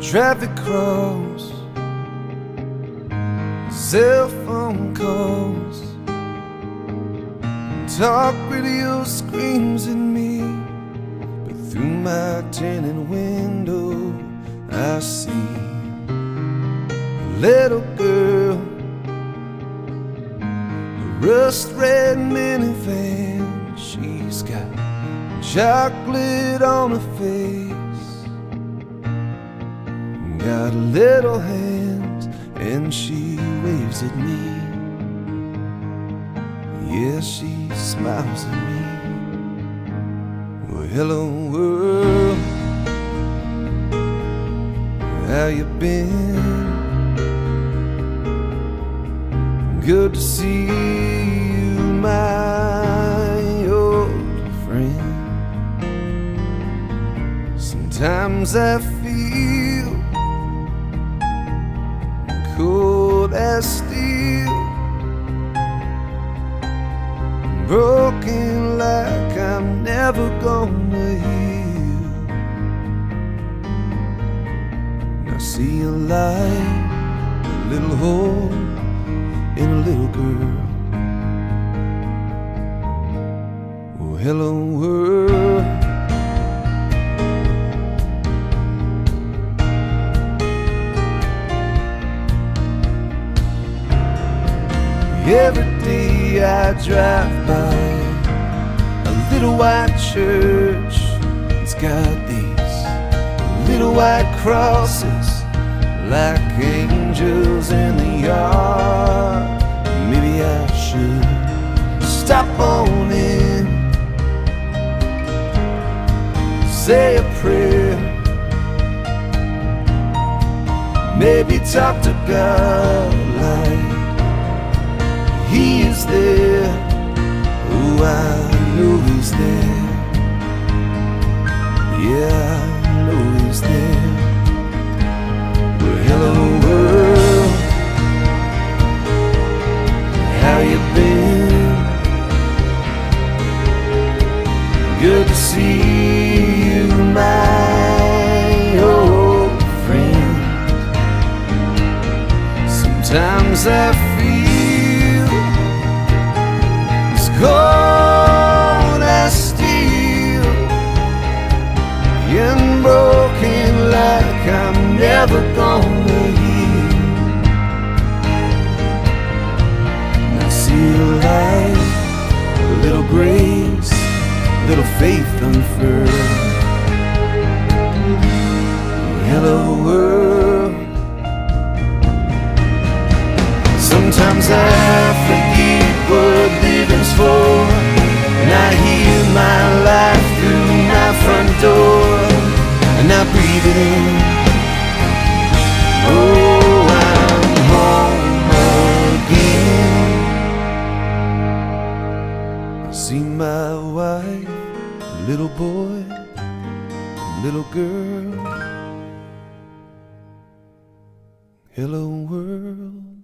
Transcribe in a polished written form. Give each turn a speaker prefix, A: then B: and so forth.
A: traffic cross, cell phone calls, talk radio screams at me, but through my tinted window I see a little girl, a rust-red minivan. She's got chocolate on her face, got little hands, and she waves at me. Yeah, she smiles at me. Well, hello world, how you been? Good to see you, my old friend. Sometimes I feel cold as steel, broken like I'm never gonna heal. And I see a light, a little hole in a little girl. Oh, hello world. Every day I drive by a little white church. It's got these little white crosses like angels in the yard. Maybe I should stop on in, say a prayer, maybe talk to God like He is there. Oh, I know He's there. Yeah, I know He's there. Well, hello world, how you been? Good to see you, my old friend. Sometimes I feel cold as steel and broken like I'm never gonna heal. And I see a light, a little grace, a little faith unfurled. Hello world. Sometimes I forget what living's for, and I hear my life through my front door, and I breathe it in. Oh, I'm home again. I see my wife, a little boy, a little girl. Hello world.